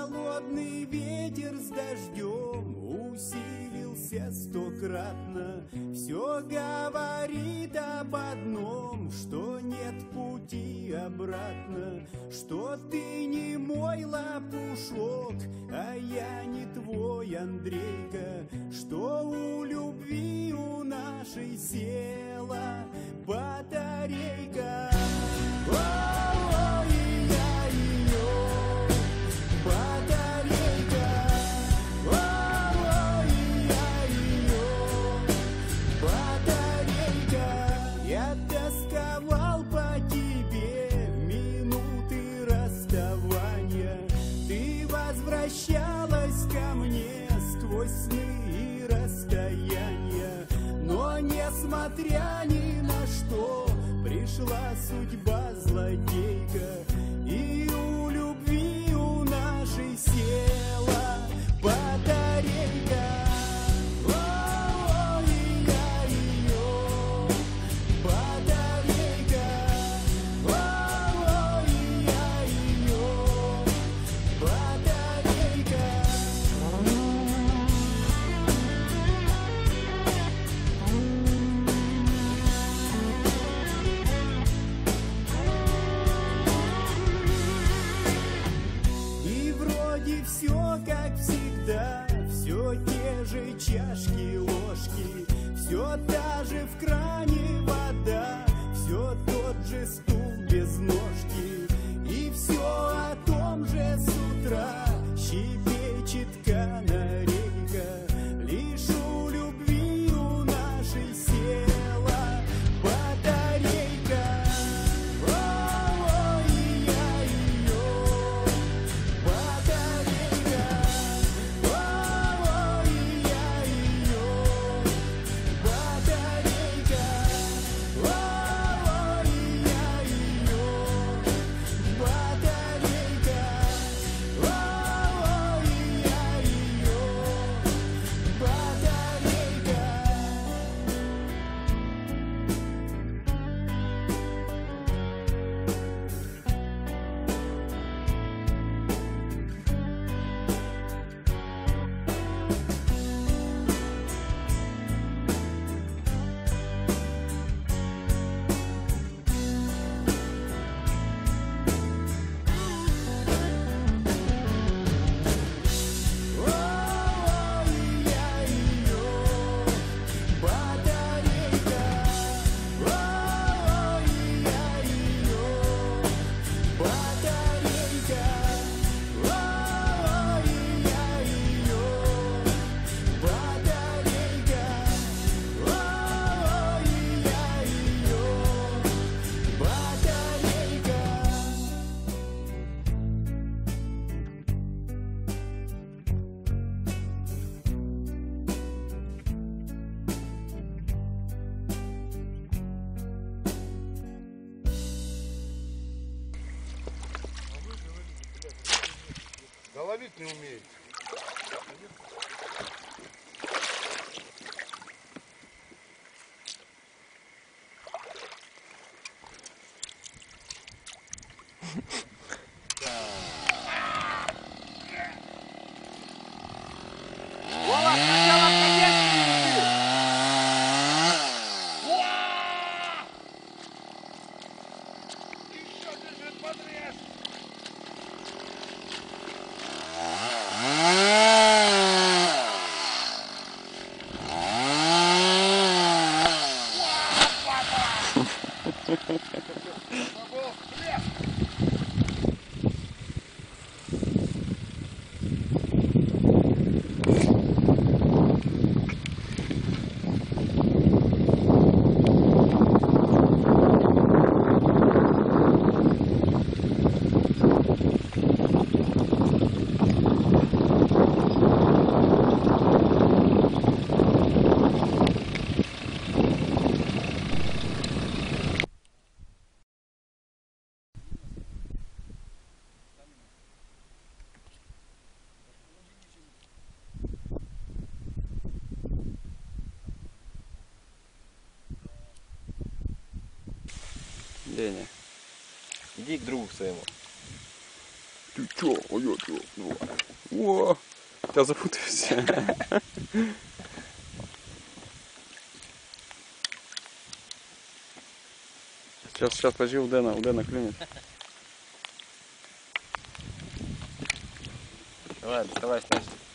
Холодный ветер с дождем усилился стократно. Все говорит об одном, что нет пути обратно, что ты не мой лопушок, а я не твой Андрейка, что у любви у нашей села батарейка. Я тосковал по тебе в минуты расставания. Ты возвращалась ко мне сквозь сны и расстояния. Но несмотря ни на что, пришла судьба злодейка, и у любви у нашей села батарейка. Все как всегда, все те же чашки, ложки, все та же в кране вода, все тот же стул без ножки, и все о том же с утра щебечет канарейка. Лишь у любви у нашей села батарейка. Ловить не умеет. Леня, иди к другу своему. Ты чё? А я чё? О, я запутаюсь. Сейчас, подожди, у Дэна клюнет. Давай, доставай, Стась.